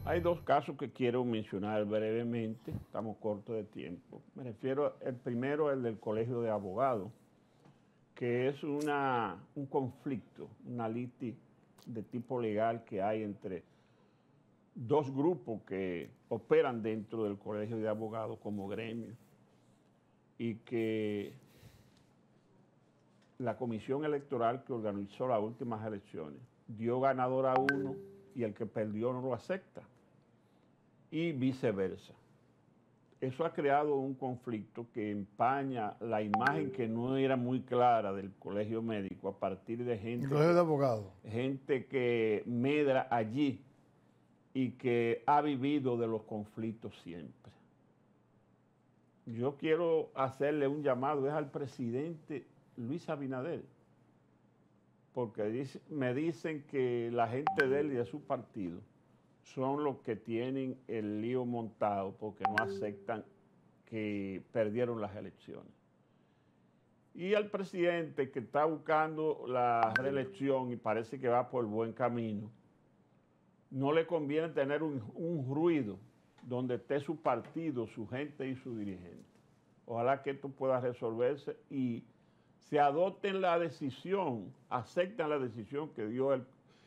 Hay dos casos que quiero mencionar brevemente, estamos cortos de tiempo. Me refiero, el primero, el del Colegio de Abogados, que es un conflicto, una litis de tipo legal que hay entre dos grupos que operan dentro del Colegio de Abogados como gremio y que la comisión electoral que organizó las últimas elecciones dio ganador a uno y el que perdió no lo acepta, y viceversa. Eso ha creado un conflicto que empaña la imagen que no era muy clara del colegio médico a partir de El colegio de abogados. gente que medra allí y que ha vivido de los conflictos siempre. Yo quiero hacerle un llamado, es al presidente Luis Abinader, porque me dicen que la gente de él y de su partido son los que tienen el lío montado porque no aceptan que perdieron las elecciones. Y al presidente que está buscando la reelección y parece que va por buen camino, no le conviene tener un ruido donde esté su partido, su gente y su dirigente. Ojalá que esto pueda resolverse y se adopten la decisión, acepten la decisión que dio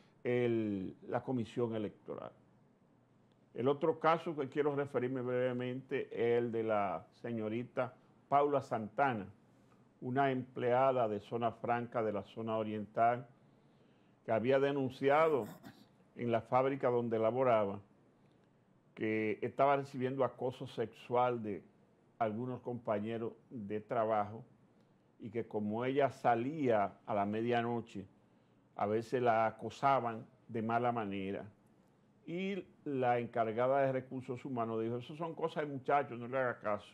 la comisión electoral. El otro caso que quiero referirme brevemente es el de la señorita Paula Santana, una empleada de Zona Franca de la zona oriental, que había denunciado en la fábrica donde laboraba que estaba recibiendo acoso sexual de algunos compañeros de trabajo y que como ella salía a la medianoche, a veces la acosaban de mala manera. Y la encargada de recursos humanos dijo, eso son cosas de muchachos, no le haga caso.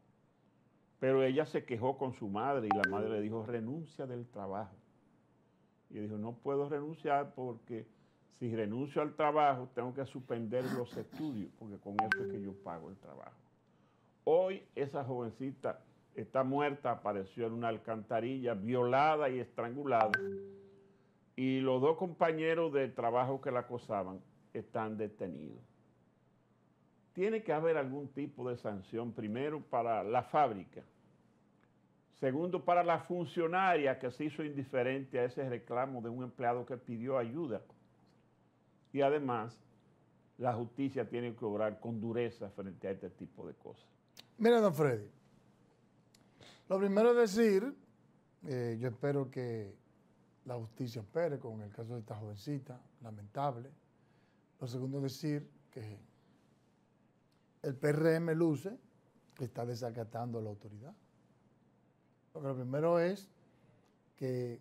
Pero ella se quejó con su madre y la madre le dijo, renuncia del trabajo. Y dijo, no puedo renunciar porque si renuncio al trabajo tengo que suspender los estudios, porque con eso es que yo pago el trabajo. Hoy esa jovencita está muerta, apareció en una alcantarilla, violada y estrangulada. Y los dos compañeros de trabajo que la acosaban están detenidos. Tiene que haber algún tipo de sanción, primero para la fábrica, segundo para la funcionaria que se hizo indiferente a ese reclamo de un empleado que pidió ayuda, y además la justicia tiene que obrar con dureza frente a este tipo de cosas. Mira, don Freddy, lo primero es decir, yo espero que la justicia espere con el caso de esta jovencita, lamentable. Lo segundo es decir que el PRM luce que está desacatando a la autoridad. Porque lo primero es que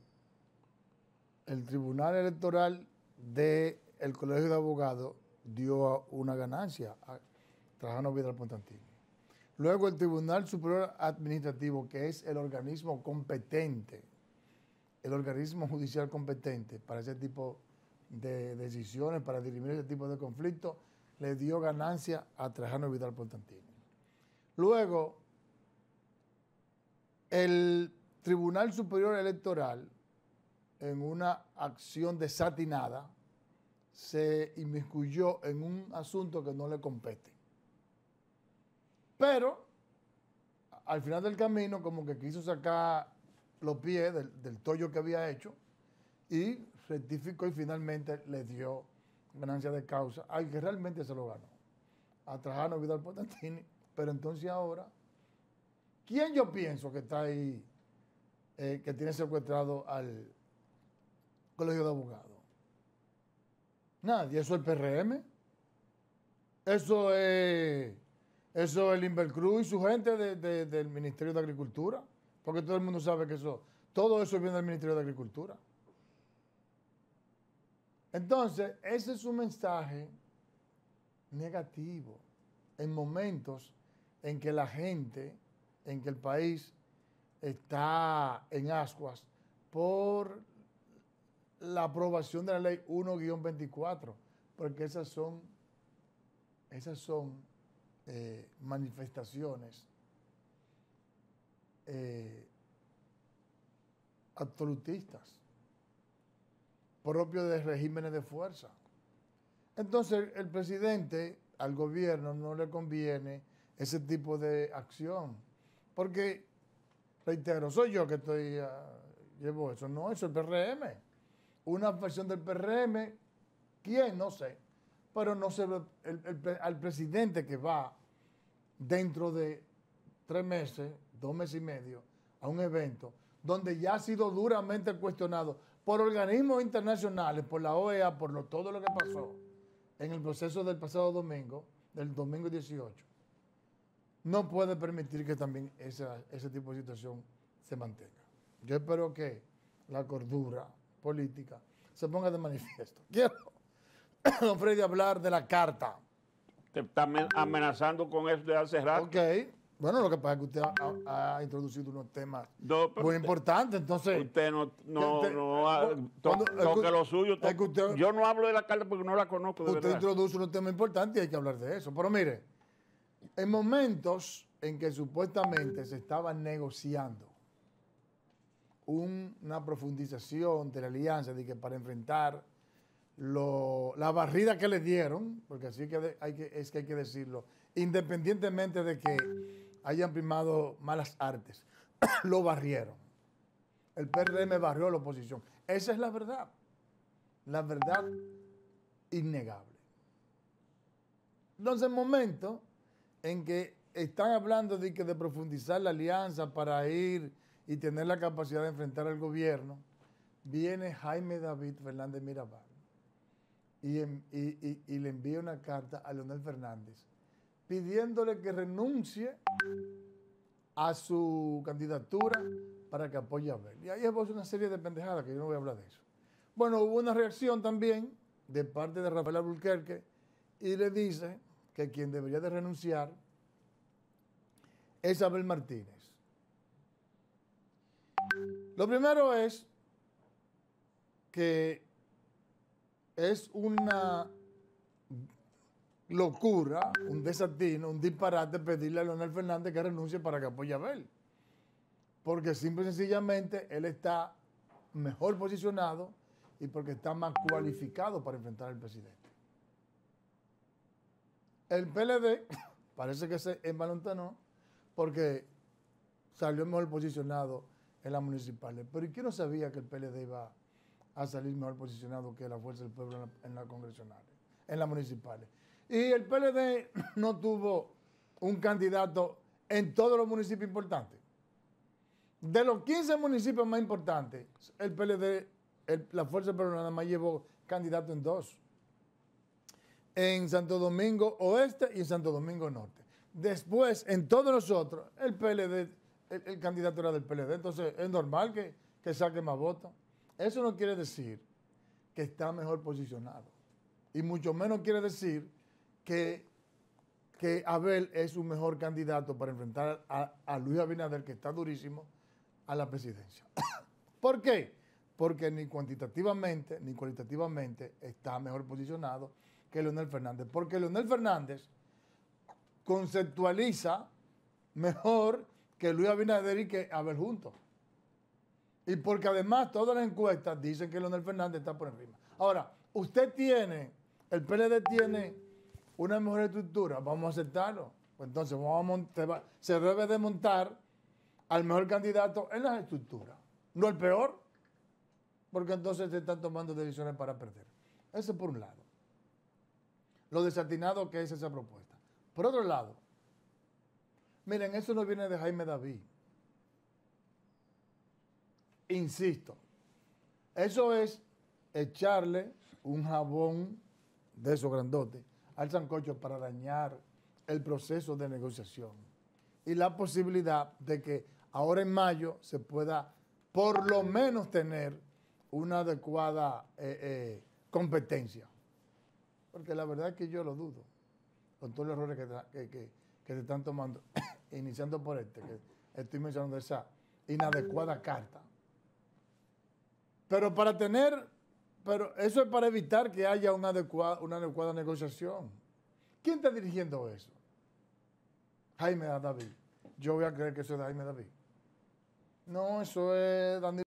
el Tribunal Electoral del Colegio de Abogados dio una ganancia a Trajano Vidal Pontantini. Luego el Tribunal Superior Administrativo, que es el organismo competente, el organismo judicial competente para ese tipo de decisiones, para dirimir ese tipo de conflictos, le dio ganancia a Trajano Vidal Pontantini. Luego, el Tribunal Superior Electoral, en una acción desatinada, se inmiscuyó en un asunto que no le compete. Pero, al final del camino, como que quiso sacar los pies del tollo que había hecho y rectificó y finalmente le dio ganancia de causa al que realmente se lo ganó, a Trajano Vidal Pontantini. Pero entonces ahora, ¿quién yo pienso que está ahí, que tiene secuestrado al Colegio de Abogados? Nadie, eso es el PRM, eso es el Invercruz y su gente del Ministerio de Agricultura, porque todo el mundo sabe que todo eso viene del Ministerio de Agricultura. Entonces, ese es un mensaje negativo en momentos en que la gente, en que el país está en ascuas por la aprobación de la ley 1-24, porque esas son manifestaciones absolutistas, propios de regímenes de fuerza. Entonces, el presidente, al gobierno no le conviene ese tipo de acción. Porque, reitero, soy yo que llevo eso. No, eso es el PRM. Una versión del PRM, ¿quién? No sé. Pero no se ve al presidente que va dentro de 3 meses, 2 meses y medio, a un evento donde ya ha sido duramente cuestionado por organismos internacionales, por la OEA, por todo lo que pasó en el proceso del pasado domingo, del domingo 18, no puede permitir que también ese tipo de situación se mantenga. Yo espero que la cordura política se ponga de manifiesto. Quiero, don Freddy, hablar de la carta. Te está amenazando con eso de hace rato. Ok. Bueno, lo que pasa es que usted ha introducido unos temas No, muy importantes, entonces... Usted toque lo suyo. Yo no hablo de la carta porque no la conozco de Usted verdad. introduce unos temas importantes y hay que hablar de eso. Pero mire, en momentos en que supuestamente se estaba negociando una profundización de la alianza de que para enfrentar la barrida que le dieron, porque así que hay que decirlo, independientemente de que hayan primado malas artes, lo barrieron. El PRM barrió a la oposición. Esa es la verdad innegable. Entonces, el momento en que están hablando de profundizar la alianza para ir y tener la capacidad de enfrentar al gobierno, viene Jaime David Fernández Mirabal y le envía una carta a Leonel Fernández pidiéndole que renuncie a su candidatura para que apoye a Abel. Y ahí es una serie de pendejadas que yo no voy a hablar de eso. Bueno, hubo una reacción también de parte de Rafael Alburquerque y le dice que quien debería de renunciar es Abel Martínez. Lo primero es que es una locura, un desatino, un disparate pedirle a Leonel Fernández que renuncie para que apoye a Abel. Porque simple y sencillamente él está mejor posicionado y porque está más cualificado para enfrentar al presidente. El PLD parece que se envalentonó porque salió mejor posicionado en las municipales. Pero ¿y quién no sabía que el PLD iba a salir mejor posicionado que la Fuerza del Pueblo en las congresionales, en las municipales? Y el PLD no tuvo un candidato en todos los municipios importantes. De los 15 municipios más importantes, el PLD, la Fuerza del Pueblo nada más llevó candidato en 2. En Santo Domingo Oeste y en Santo Domingo Norte. Después, en todos los otros, el PLD, el candidato era del PLD. Entonces, es normal que saque más votos. Eso no quiere decir que está mejor posicionado. Y mucho menos quiere decir que Abel es un mejor candidato para enfrentar a Luis Abinader, que está durísimo, a la presidencia. ¿Por qué? Porque ni cuantitativamente ni cualitativamente está mejor posicionado que Leonel Fernández. Porque Leonel Fernández conceptualiza mejor que Luis Abinader y que Abel juntos. Y porque además todas las encuestas dicen que Leonel Fernández está por encima. Ahora, el PLD tiene una mejor estructura, vamos a aceptarlo. Pues entonces se debe de montar al mejor candidato en las estructuras, no el peor, porque entonces se están tomando decisiones para perder. Eso por un lado. Lo desatinado que es esa propuesta. Por otro lado, miren, eso no viene de Jaime David. Insisto, eso es echarle un jabón de esos grandotes al sancocho para dañar el proceso de negociación y la posibilidad de que ahora en mayo se pueda por lo menos tener una adecuada competencia. Porque la verdad es que yo lo dudo, con todos los errores que se están tomando, iniciando por que estoy mencionando esa inadecuada carta. Pero eso es para evitar que haya una adecuada negociación. ¿Quién está dirigiendo eso? Jaime David. Yo voy a creer que eso es de Jaime David. No, eso es Danilo.